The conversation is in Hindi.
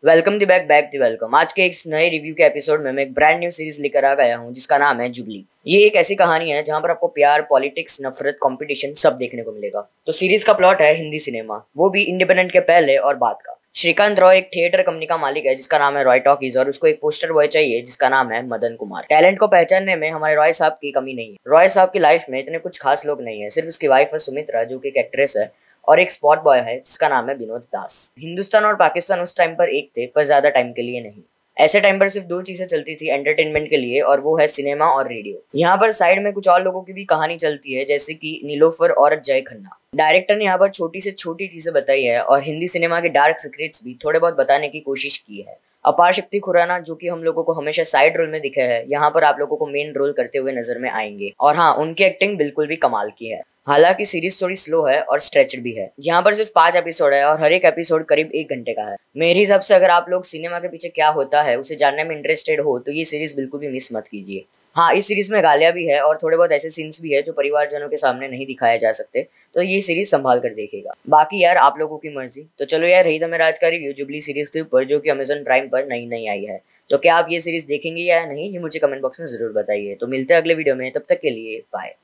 Welcome the back the welcome. आज के एक नए रिव्यू के एपिसोड में मैं एक ब्रांड न्यू सीरीज लेकर आ गया हूँ जिसका नाम है जुबली। ये एक ऐसी कहानी है जहाँ पर आपको प्यार, पॉलिटिक्स, नफरत, कंपटीशन सब देखने को मिलेगा। तो सीरीज का प्लॉट है हिंदी सिनेमा, वो भी इंडिपेंडेंट के पहले और बाद का। श्रीकांत रॉय एक थिएटर कंपनी का मालिक है जिसका नाम है रॉय टॉकीज, और उसको एक पोस्टर बॉय चाहिए जिसका नाम है मदन कुमार। टैलेंट को पहचानने में हमारे रॉय साहब की कमी नहीं है। रॉय साहब की लाइफ में इतने कुछ खास लोग नहीं है, सिर्फ उसकी वाइफ है सुमित्रा जो कि एक एक्ट्रेस है, और एक स्पॉट बॉय है जिसका नाम है विनोद दास। हिंदुस्तान और पाकिस्तान उस टाइम पर एक थे, पर ज्यादा टाइम के लिए नहीं। ऐसे टाइम पर सिर्फ दो चीजें चलती थी एंटरटेनमेंट के लिए, और वो है सिनेमा और रेडियो। यहाँ पर साइड में कुछ और लोगों की भी कहानी चलती है, जैसे कि नीलोफर और जय खन्ना। डायरेक्टर ने यहाँ पर छोटी से छोटी चीजें बताई है और हिंदी सिनेमा के डार्क सीक्रेट्स भी थोड़े बहुत बताने की कोशिश की है। अपार शक्ति खुराना जो कि हम लोगों को हमेशा साइड रोल में दिखे हैं, यहाँ पर आप लोगों को मेन रोल करते हुए नजर में आएंगे, और हाँ, उनकी एक्टिंग बिल्कुल भी कमाल की है। हालांकि सीरीज थोड़ी स्लो है और स्ट्रेच्ड भी है। यहाँ पर सिर्फ 5 एपिसोड है और हर एक एपिसोड करीब 1 घंटे का है। मेरे हिसाब से अगर आप लोग सिनेमा के पीछे क्या होता है उसे जानने में इंटरेस्टेड हो तो ये सीरीज बिल्कुल भी मिस मत कीजिए। हाँ, इस सीरीज में गालियां भी है और थोड़े बहुत ऐसे सीन्स भी है जो परिवारजनों के सामने नहीं दिखाए जा सकते, तो ये सीरीज संभाल कर देखेगा। बाकी यार आप लोगों की मर्जी। तो चलो यार, रही था मेरा आज का रिव्यू जुबली सीरीज के ऊपर जो कि अमेजन प्राइम पर नई नई आई है। तो क्या आप ये सीरीज देखेंगे या नहीं, ये मुझे कमेंट बॉक्स में जरूर बताइए। तो मिलते हैं अगले वीडियो में, तब तक के लिए बाय।